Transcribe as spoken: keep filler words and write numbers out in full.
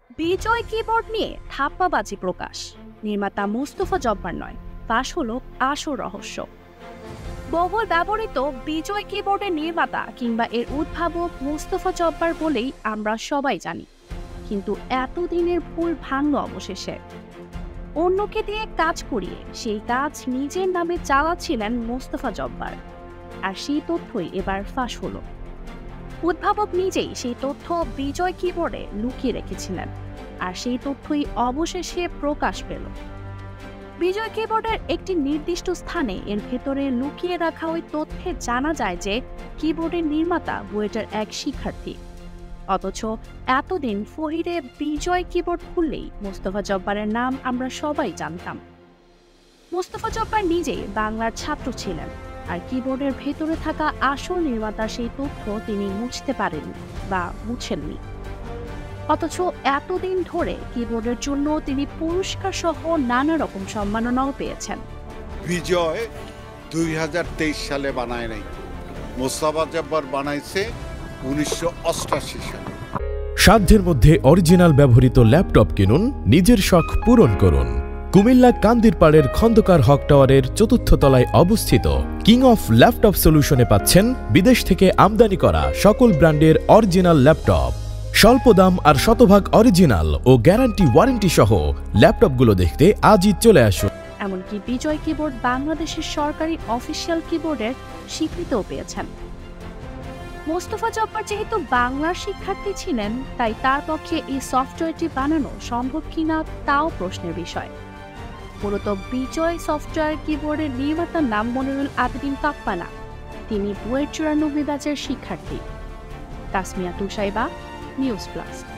বিজয় keyboard নিয়ে ধাপ্পাবাজি প্রকাশ, নির্মাতা মোস্তফা জব্বার নয়, ফাঁস হলো আসল রহস্য। বহুল ব্যবহৃত বিজয় কিবোর্ডের নির্মাতা কিংবা এর উদ্ভাবক মোস্তফা জব্বার বলেই আমরা সবাই জানি, কিন্তু এতদিনের ভুল ভাঙল অবশেষে। অন্যকে দিয়ে কাজ করিয়ে সেই কাজ নিজের নামে চালাচ্ছিলেন মোস্তফা জব্বার, আর সেই তথ্যই এবার ফাঁস হলো। উদ্ভাবক নিজেই সেই তথ্য বিজয় কিবোর্ডে লুকিয়ে রেখেছিলেন, আর সেই তথ্যই অবশেষে প্রকাশ পেল। বিজয় কিবোর্ডের একটি নির্দিষ্ট স্থানে এর ভেতরে লুকিয়ে রাখা ওই তথ্যে জানা যায় যে কিবোর্ডের নির্মাতা বুয়েটের এক শিক্ষার্থী। অথচ এতদিন ফহিরে বিজয় কিবোর্ড খুললেই মোস্তফা জব্বারের নাম আমরা সবাই জানতাম। মোস্তফা জব্বার নিজেই বাংলার ছাত্র ছিলেন, আর কিবোর্ডের ভেতরে থাকা আসল নির্মাতার সেই তথ্য তিনি মুছতে পারেননি বা মুছেননি। অথচ এতদিন ধরে কিবোর্ডের জন্য তিনি পুরস্কার সহ নানা রকম সম্মাননাও পেয়েছেন। বিজয় দুই হাজার তেইশ সালে বানায় নাই, মোস্তফা জব্বার বানাইছে উনিশশো অষ্টাশি সালে। সাধ্যের মধ্যে অরিজিনাল ব্যবহৃত ল্যাপটপ কিনুন, নিজের শখ পূরণ করুন। কুমিল্লা কান্দিরপাড়ের খন্দকার হক টাওয়ারের চতুর্থ তলায় অবস্থিত কিং অফ ল্যাপটপ সলিউশনে পাচ্ছেন বিদেশ থেকে আমদানি করা সকল ব্র্যান্ডের অরিজিনাল ল্যাপটপ। স্বল্প দাম আর শতভাগ অরিজিনাল ও গ্যারান্টি ওয়ারেন্টি সহ ল্যাপটপগুলো দেখতে আজই চলে আসুন। এমনকি বিজয় কিবোর্ড বাংলাদেশের সরকারি অফিসিয়াল কিবোর্ডের স্বীকৃতিও পেয়েছেন। মোস্তফা জব্বার যেহেতু বাংলার শিক্ষার্থী ছিলেন, তাই তার পক্ষে এই সফটওয়্যারটি বানানো সম্ভব কিনা তাও প্রশ্নের বিষয়। মূলত বিজয় সফটওয়্যার কিবোর্ডের নির্মাতার নাম মনিরুল আবেদিন কাপ্পানা। তিনি বুয়েট চুরানব্বই ব্যাচের শিক্ষার্থী। Tasmia Tushaiba, news plus.